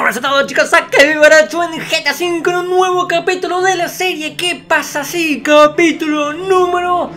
buenas a todos, chicos, acá el Baracho en GTA V con un nuevo capítulo de la serie ¿Qué pasa si? Capítulo número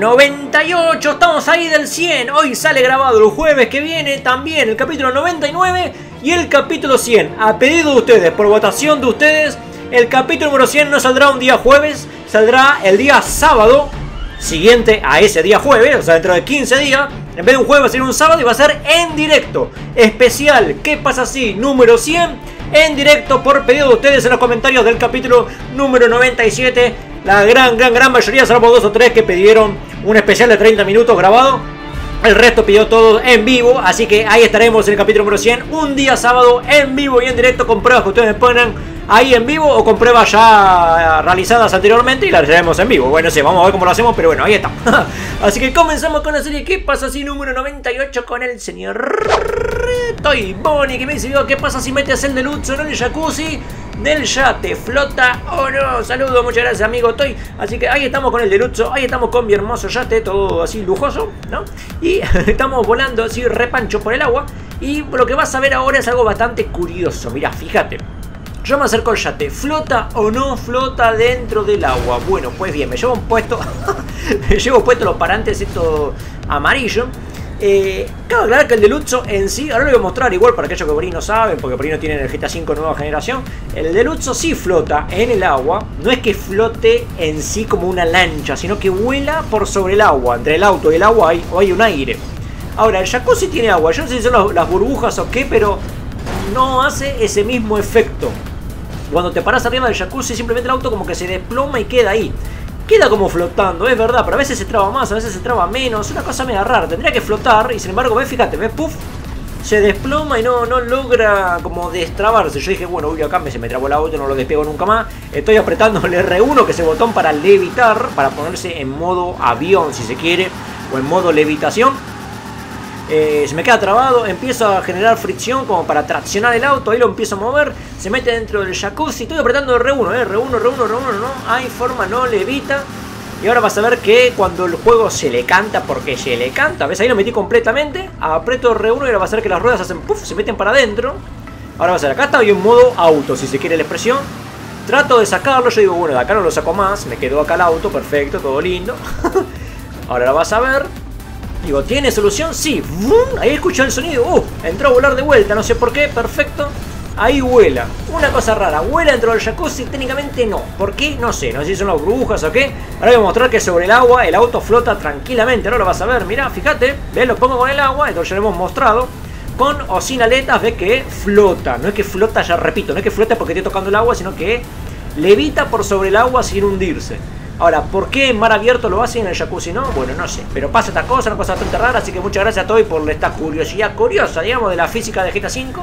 98. Estamos ahí del 100. Hoy sale grabado el jueves que viene también el capítulo 99 y el capítulo 100. A pedido de ustedes, por votación de ustedes, el capítulo número 100 no saldrá un día jueves, saldrá el día sábado siguiente a ese día jueves, o sea, dentro de 15 días. En vez de un jueves va a ser un sábado y va a ser en directo. Especial, ¿qué pasa si? Número 100, en directo por pedido de ustedes en los comentarios del capítulo número 97. La gran mayoría, salvo 2 o 3 que pidieron un especial de 30 minutos grabado. El resto pidió todo en vivo, así que ahí estaremos en el capítulo número 100. Un día sábado en vivo y en directo con pruebas que ustedes me pongan ahí en vivo o con pruebas ya realizadas anteriormente y las haremos en vivo. Bueno, no sé, vamos a ver cómo lo hacemos, pero bueno, ahí está. Así que comenzamos con la serie ¿Qué pasa si? Número 98 con el señor Toy Bonnie, que me dice: ¿qué pasa si metes el deluxe en el jacuzzi del yate? ¿Flota o no? Saludos, muchas gracias, amigo Toy. Así que ahí estamos con el deluxe, ahí estamos con mi hermoso yate, todo así lujoso, ¿no? Y estamos volando así repancho por el agua. Y lo que vas a ver ahora es algo bastante curioso. Mirá, fíjate. Yo me acerco al yate, ¿flota o no flota dentro del agua? Bueno, pues bien, me llevo puesto me llevo puesto los parantes estos amarillos. Cabe aclarar que el Deluxe en sí, ahora lo voy a mostrar igual para aquellos que por ahí no saben, porque por ahí no tienen el GTA V nueva generación. El Deluxe sí flota en el agua, no es que flote en sí como una lancha, sino que vuela por sobre el agua. Entre el auto y el agua hay un aire. Ahora, el jacuzzi tiene agua, yo no sé si son las burbujas o qué, pero no hace ese mismo efecto. Cuando te paras arriba del jacuzzi, simplemente el auto como que se desploma y queda ahí. Queda como flotando, es verdad, pero a veces se traba más, a veces se traba menos. Una cosa media rara, tendría que flotar y sin embargo, ves, fíjate, ves, puff, se desploma y no logra como destrabarse. Yo dije, bueno, uy, acá se me trabó el auto, no lo despego nunca más. Estoy apretando el R1, que es el botón para levitar, para ponerse en modo avión, si se quiere, o en modo levitación. Se me queda trabado, empiezo a generar fricción como para traccionar el auto, ahí lo empiezo a mover, se mete dentro del jacuzzi, estoy apretando R1, R1, no hay forma, no levita. Y ahora vas a ver que cuando el juego se le canta, porque se le canta, ¿ves? Ahí lo metí completamente, aprieto R1 y ahora vas a ver que las ruedas hacen puff, se meten para adentro. Ahora vas a ver, acá está en modo auto, si se quiere la expresión. Trato de sacarlo, yo digo, bueno, de acá no lo saco más, me quedó acá el auto, perfecto, todo lindo. Ahora lo vas a ver. Digo, ¿tiene solución? Sí. Ahí escucho el sonido. Entró a volar de vuelta, no sé por qué. Perfecto. Ahí vuela. Una cosa rara. Vuela dentro del jacuzzi. Técnicamente no. ¿Por qué? No sé. No sé si son las burbujas o qué. Ahora voy a mostrar que sobre el agua el auto flota tranquilamente. Ahora lo vas a ver. Mirá, fíjate. ¿Ves? Lo pongo con el agua. Esto ya lo hemos mostrado. Con o sin aletas, ves que flota. No es que flota, ya repito. No es que flota porque esté tocando el agua, sino que levita por sobre el agua sin hundirse. Ahora, ¿por qué en mar abierto lo hacen en el jacuzzi no? Bueno, no sé, pero pasa esta cosa, una cosa bastante rara, así que muchas gracias a Toy por esta curiosidad curiosa, digamos, de la física de GTA V.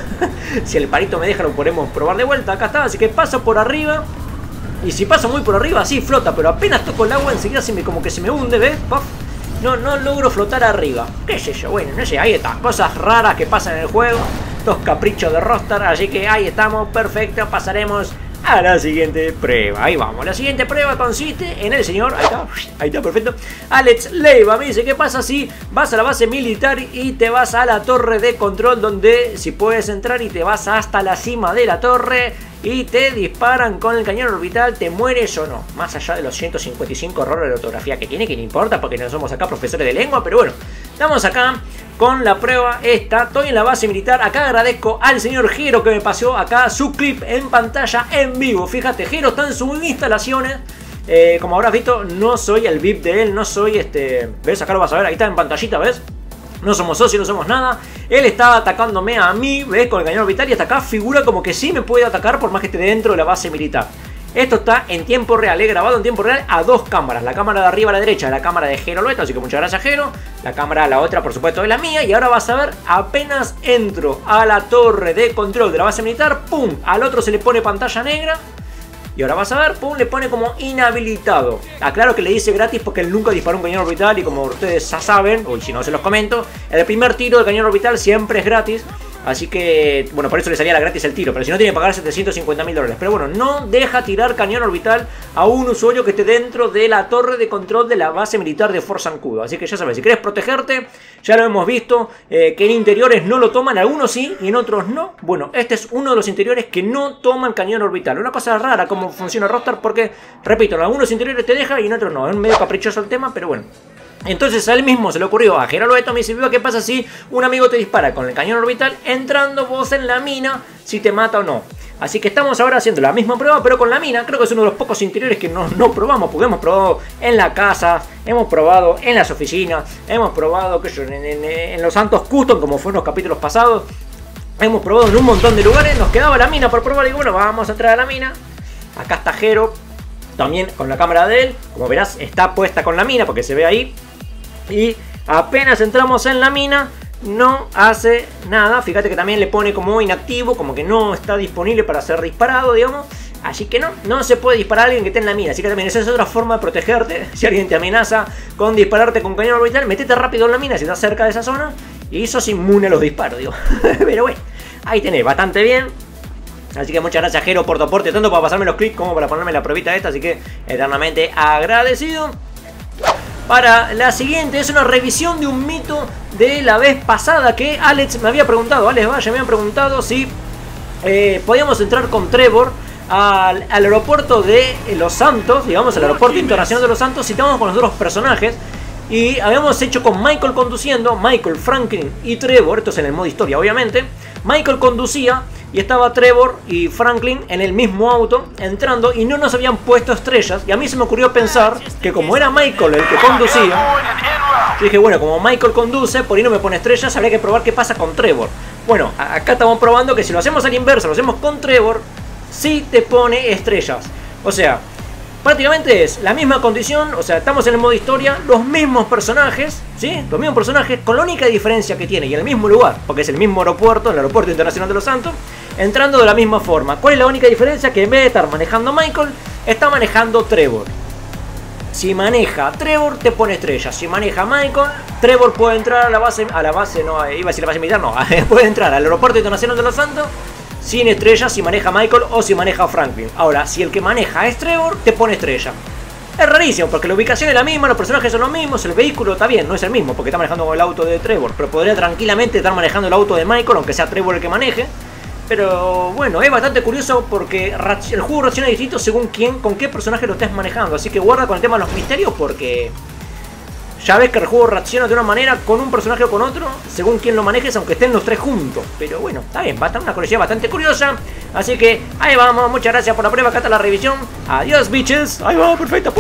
Si el parito me deja lo podemos probar de vuelta, acá está, así que paso por arriba. Y si paso muy por arriba, sí flota, pero apenas toco el agua enseguida como que se me hunde, ¿ves? Puff. No logro flotar arriba, qué sé yo, bueno, no sé, ahí está, cosas raras que pasan en el juego, estos caprichos de Rockstar, así que ahí estamos, perfecto, pasaremos a la siguiente prueba. Ahí vamos. La siguiente prueba consiste en el señor, ahí está, perfecto, Alex Leiva. Me dice: ¿qué pasa si vas a la base militar y te vas a la torre de control, donde si puedes entrar y te vas hasta la cima de la torre y te disparan con el cañón orbital, te mueres o no? Más allá de los 155 errores de ortografía que tiene, que no importa porque no somos acá profesores de lengua, pero bueno, estamos acá con la prueba esta. Estoy en la base militar. Acá agradezco al señor Jero que me pasó acá su clip en pantalla en vivo. Fíjate, Jero está en sus instalaciones. Como habrás visto, no soy el VIP de él, no soy ¿ves? Acá lo vas a ver, ahí está en pantallita, ¿ves? No somos socios, no somos nada. Él estaba atacándome a mí, ¿ves? Con el cañón orbital y hasta acá figura como que sí me puede atacar por más que esté dentro de la base militar. Esto está en tiempo real, he grabado en tiempo real a dos cámaras. La cámara de arriba a la derecha es la cámara de Jero Loeto, así que muchas gracias, Jero. La cámara, la otra, por supuesto, es la mía. Y ahora vas a ver, apenas entro a la torre de control de la base militar, ¡pum! Al otro se le pone pantalla negra. Y ahora vas a ver, pum, le pone como inhabilitado. Aclaro que le dice gratis porque él nunca disparó un cañón orbital. Y como ustedes ya saben, o si no se los comento, el primer tiro del cañón orbital siempre es gratis. Así que, bueno, por eso le salía la gratis el tiro. Pero si no, tiene que pagar $750.000. Pero bueno, no deja tirar cañón orbital a un usuario que esté dentro de la torre de control de la base militar de Fort Zancudo. Así que ya sabes, si querés protegerte, ya lo hemos visto, que en interiores no lo toman, algunos sí y en otros no. Bueno, este es uno de los interiores que no toman cañón orbital. Una cosa rara cómo funciona Rockstar porque, repito, en algunos interiores te deja y en otros no. Es medio caprichoso el tema, pero bueno. Entonces a él mismo se le ocurrió a Gerardo Beto, me dice, ¿qué pasa si un amigo te dispara con el cañón orbital entrando vos en la mina, si te mata o no? Así que estamos ahora haciendo la misma prueba, pero con la mina. Creo que es uno de los pocos interiores que no probamos, porque hemos probado en la casa, hemos probado en las oficinas, hemos probado en los Santos Custom, como fue en los capítulos pasados. Hemos probado en un montón de lugares, nos quedaba la mina por probar y bueno, vamos a entrar a la mina. Acá está Jero, también con la cámara de él, como verás está puesta con la mina porque se ve ahí. Y apenas entramos en la mina, no hace nada. Fíjate que también le pone como inactivo, como que no está disponible para ser disparado, digamos. Así que no se puede disparar a alguien que esté en la mina. Así que también esa es otra forma de protegerte. Si alguien te amenaza con dispararte con cañón orbital, metete rápido en la mina si estás cerca de esa zona. Y sos inmune a los disparos, digo. Pero bueno, ahí tenés, bastante bien. Así que muchas gracias, Jero, por tu aporte, tanto para pasarme los clics como para ponerme la pruebita esta. Así que eternamente agradecido. Para la siguiente es una revisión de un mito de la vez pasada que Alex me había preguntado. Alex Valle me había preguntado si podíamos entrar con Trevor al aeropuerto de Los Santos, digamos, al aeropuerto internacional de Los Santos, si estábamos con los dos personajes. Y habíamos hecho con Michael conduciendo, Michael, Franklin y Trevor, esto es en el modo historia obviamente. Michael conducía y estaba Trevor y Franklin en el mismo auto entrando y no nos habían puesto estrellas. Y a mí se me ocurrió pensar que como era Michael el que conducía, yo dije, bueno, como Michael conduce, por ahí no me pone estrellas, habría que probar qué pasa con Trevor. Bueno, acá estamos probando que si lo hacemos al inverso, lo hacemos con Trevor, sí te pone estrellas. O sea, prácticamente es la misma condición, o sea, estamos en el modo historia, los mismos personajes, ¿sí? Los mismos personajes, con la única diferencia que tiene, y en el mismo lugar, porque es el mismo aeropuerto, el Aeropuerto Internacional de Los Santos, entrando de la misma forma. ¿Cuál es la única diferencia? Que en vez de estar manejando Michael, está manejando Trevor. Si maneja Trevor, te pone estrellas. Si maneja Michael, Trevor puede entrar a la base, no, iba a decir la base militar, no, puede entrar al Aeropuerto Internacional de Los Santos sin estrellas si maneja Michael o si maneja Franklin. Ahora, si el que maneja es Trevor, te pone estrella. Es rarísimo porque la ubicación es la misma, los personajes son los mismos, el vehículo está bien, no es el mismo porque está manejando el auto de Trevor, pero podría tranquilamente estar manejando el auto de Michael, aunque sea Trevor el que maneje. Pero bueno, es bastante curioso porque el juego reacciona distinto según con qué personaje lo estés manejando. Así que guarda con el tema de los misterios porque ya ves que el juego reacciona de una manera con un personaje o con otro, según quién lo manejes, aunque estén los tres juntos. Pero bueno, está bien, va a estar una curiosidad bastante curiosa. Así que ahí vamos, muchas gracias por la prueba, acá está la revisión. Adiós, bitches. Ahí va, perfecto.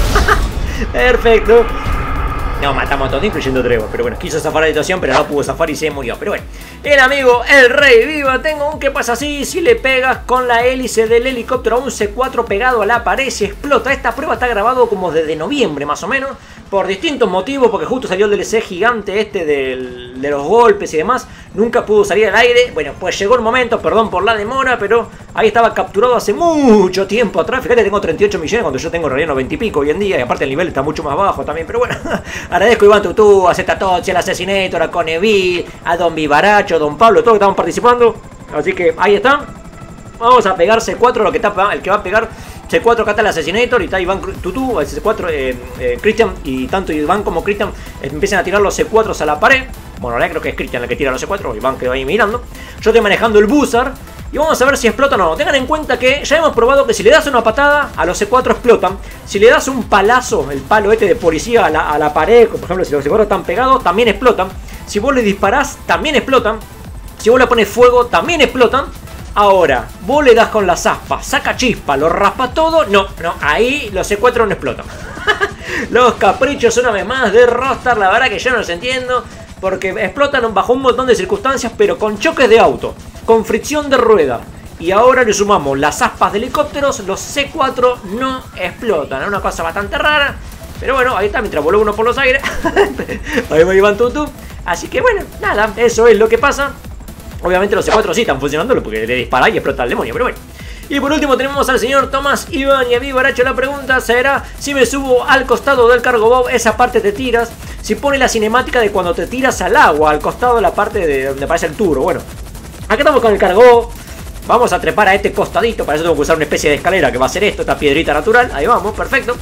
Perfecto. No, matamos a todos, incluyendo Trevor. Pero bueno, quiso zafar la situación, pero no pudo zafar y se murió. Pero bueno, el amigo, el rey viva. Tengo un ¿qué pasa si le pegas con la hélice del helicóptero a un C4 pegado a la pared y explota? Esta prueba está grabado como desde noviembre más o menos, por distintos motivos, porque justo salió el DLC gigante este de los golpes y demás. Nunca pudo salir al aire. Bueno, pues llegó el momento, perdón por la demora, pero ahí estaba capturado hace mucho tiempo atrás. Fíjate, tengo 38 millones cuando yo tengo en realidad 90 y pico hoy en día. Y aparte el nivel está mucho más bajo también, pero bueno. Agradezco a Iván Tutú, a Zetatochi, al Assassinator, a Coneville, a Don Vivaracho, a Don Pablo, todos que estaban participando. Así que ahí está. Vamos a pegar C4, lo que está, el que va a pegar C4, acá está el Assassinator y está Iván Tutú, el C4, Christian, y tanto Iván como Christian empiezan a tirar los C4s a la pared. Bueno, ahora creo que es Christian el que tira los C4, Iván quedó ahí mirando. Yo estoy manejando el Buzzard y vamos a ver si explota o no. Tengan en cuenta que ya hemos probado que si le das una patada a los C4 explotan. Si le das un palazo, el palo este de policía a la pared, por ejemplo si los C4 están pegados, también explotan. Si vos le disparás, también explotan. Si vos le pones fuego, también explotan. Ahora, vos le das con las aspas, saca chispa, lo raspa todo. No, ahí los C4 no explotan. Los caprichos una vez más de Rockstar, la verdad que yo no los entiendo. Porque explotan bajo un montón de circunstancias, pero con choques de auto, con fricción de rueda. Y ahora le sumamos las aspas de helicópteros, los C4 no explotan. Es una cosa bastante rara. Pero bueno, ahí está, mientras voló uno por los aires. Ahí va Iván Tutú. Así que bueno, nada, eso es lo que pasa. Obviamente los C4 sí están funcionando porque le dispara y explota el demonio, pero bueno. Y por último tenemos al señor Tomás Iván y a mí Baracho. La pregunta será si me subo al costado del cargo bob, esa parte te tiras. Si pone la cinemática de cuando te tiras al agua, al costado de la parte de donde aparece el turbo. Bueno, Acá estamos con el cargo. Vamos a trepar a este costadito. Para eso tengo que usar una especie de escalera que va a ser esto, esta piedrita natural. Ahí vamos, perfecto.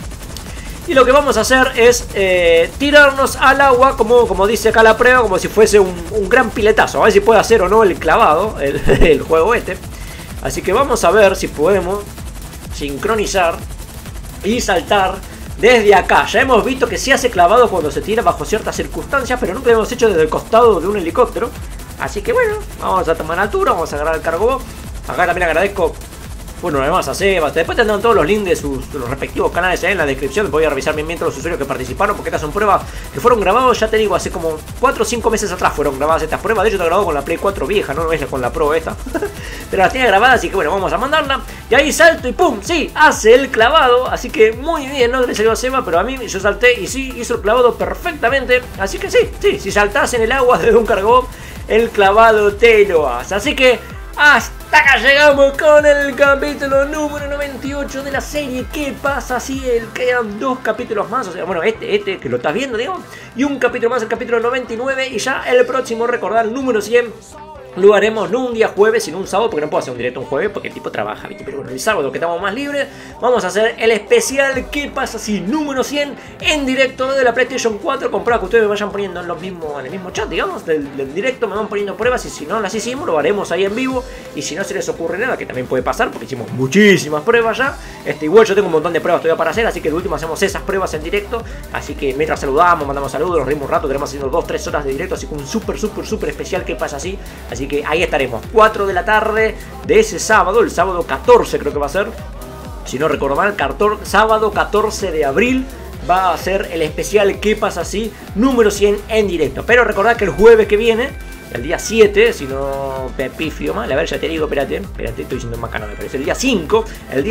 Y lo que vamos a hacer es tirarnos al agua, como dice acá la prueba, como si fuese un gran piletazo. A ver si puede hacer o no el clavado, el juego este. Así que vamos a ver si podemos sincronizar y saltar desde acá. Ya hemos visto que se hace clavado cuando se tira bajo ciertas circunstancias, pero nunca lo hemos hecho desde el costado de un helicóptero. Así que bueno, vamos a tomar altura, vamos a agarrar el cargo. Acá también agradezco, bueno, además a Seba. Después tendrán todos los links de los respectivos canales en la descripción. Voy a revisar bien todos los usuarios que participaron, porque estas son pruebas que fueron grabadas, ya te digo, hace como 4 o 5 meses atrás fueron grabadas estas pruebas. De hecho, te he grabado con la Play 4 vieja, no es con la Pro esta. Pero las tenía grabadas, así que bueno, vamos a mandarla. Y ahí salto y pum, sí, hace el clavado. Así que muy bien, no le salió a Seba, pero a mí yo salté y sí, hizo el clavado perfectamente. Así que sí, si saltás en el agua desde un cargo, el clavado te lo hace. Así que hasta acá llegamos con el capítulo número 98 de la serie. ¿Qué pasa si quedan 2 capítulos más? O sea, bueno, este que lo estás viendo, digo, y un capítulo más, el capítulo 99. Y ya el próximo, recordar, el número 100, lo haremos no un día jueves, sino un sábado, porque no puedo hacer un directo un jueves, porque el tipo trabaja, ¿viste? Pero bueno, el sábado que estamos más libres, vamos a hacer el especial ¿Qué pasa si? Número 100 en directo de la PlayStation 4, comprado, que ustedes me vayan poniendo en el mismo chat, digamos, del directo, me van poniendo pruebas, y si no las hicimos, lo haremos ahí en vivo, y si no se les ocurre nada, que también puede pasar, porque hicimos muchísimas pruebas ya, igual yo tengo un montón de pruebas todavía para hacer, así que de último hacemos esas pruebas en directo, así que mientras saludamos, mandamos saludos, nos reímos un rato, tenemos haciendo 2-3 horas de directo, así que un súper especial ¿Qué pasa si? Así que ahí estaremos, 4 de la tarde de ese sábado, el sábado 14 creo que va a ser, si no recuerdo mal, sábado 14 de abril va a ser el especial ¿Qué pasa si? Número 100 en directo. Pero recordad que el jueves que viene, el día 7, si no me pifio mal, a ver, ya te digo, espérate, estoy diciendo más caro, me parece, el día 5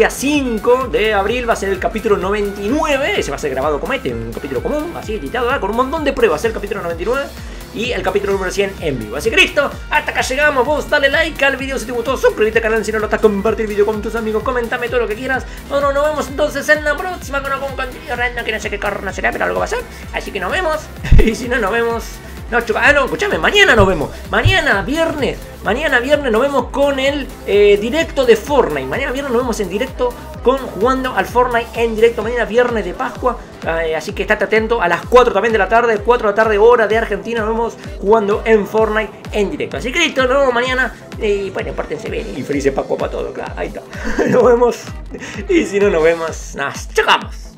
de abril va a ser el capítulo 99, ese va a ser grabado como un capítulo común, así editado, con un montón de pruebas, el capítulo 99. Y el capítulo número 100 en vivo. Así que listo, hasta acá llegamos. Vos dale like al video si te gustó, suscríbete al canal si no lo estás, compartir el video con tus amigos, comentame todo lo que quieras. Bueno, nos vemos entonces en la próxima con algún contenido random que no sé qué corno será, pero algo va a ser. Así que nos vemos. Y si no nos vemos, no, escuchame, mañana nos vemos. Mañana viernes nos vemos con el directo de Fortnite. Mañana viernes nos vemos en directo jugando al Fortnite en directo. Mañana viernes de Pascua. Así que estate atento. A las 4 también de la tarde, 4 de la tarde hora de Argentina, nos vemos jugando en Fortnite en directo. Así que listo, nos vemos mañana. Y bueno, pórtense bien y felices Pascua para todos. Claro, ahí está. Nos vemos. Y si no nos vemos, nada, chocamos.